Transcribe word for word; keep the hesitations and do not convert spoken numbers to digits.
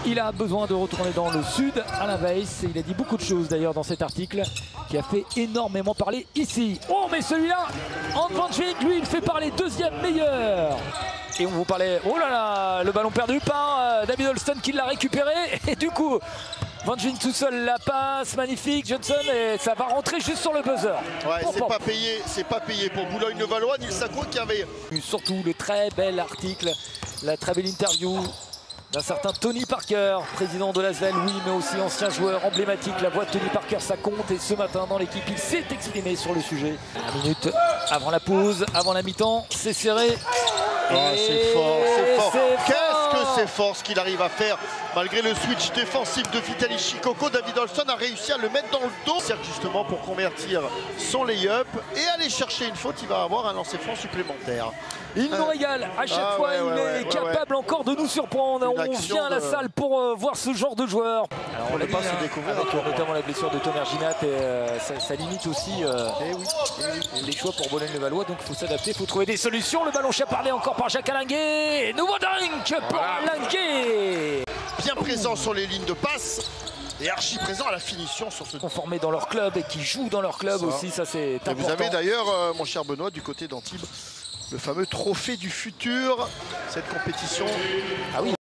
Il a besoin de retourner dans le sud, Alain Weiss. Il a dit beaucoup de choses d'ailleurs dans cet article qui a fait énormément parler ici. Oh mais celui-là, Hans van Veen, lui il fait parler deuxième meilleur. Et on vous parlait, oh là là, le ballon perdu par euh, David Holston qui l'a récupéré. Et du coup, Van Veen tout seul la passe, magnifique, Johnson, et ça va rentrer juste sur le buzzer. Ouais, bon, c'est bon. pas payé, c'est pas payé pour Boulogne-le-Valois, Nils Sacco qui avait... Surtout le très bel article, la très belle interview d'un certain Tony Parker, président de l'Asvel, oui, mais aussi ancien joueur emblématique. La voix de Tony Parker, ça compte. Et ce matin, dans l'équipe, il s'est exprimé sur le sujet. Une minute avant la pause, avant la mi-temps, c'est serré. Oh, c'est fort, c'est fort. Qu'est-ce que fort. c'est fort ce qu'il arrive à faire. Malgré le switch défensif de Vitaly Chicoco, David Holston a réussi à le mettre dans le dos. Justement pour convertir son lay-up et aller chercher une faute, il va avoir un lancer franc supplémentaire. Il nous régale à chaque ah, fois, ouais, il ouais, est ouais, capable ouais. encore de nous surprendre. Une On vient à la de... salle pour euh, voir ce genre de joueur. Alors on ne l'a pas dit, se hein, découvrir avec encore, euh, notamment la blessure de Tomer Ginat, et euh, ça, ça limite aussi euh, eh oui, eh oui. les choix pour Boulogne-le-Valois. Donc il faut s'adapter, il faut trouver des solutions. Le ballon chapardé encore par Jacques Alinguet. Nouveau dunk pour Alinguet. Bien présent sur les lignes de passe et archi présent à la finition sur ce... Conformés dans leur club et qui jouent dans leur club ça. aussi, ça c'est important. Vous avez d'ailleurs, euh, mon cher Benoît, du côté d'Antibes, le fameux trophée du futur, cette compétition. Ah oui.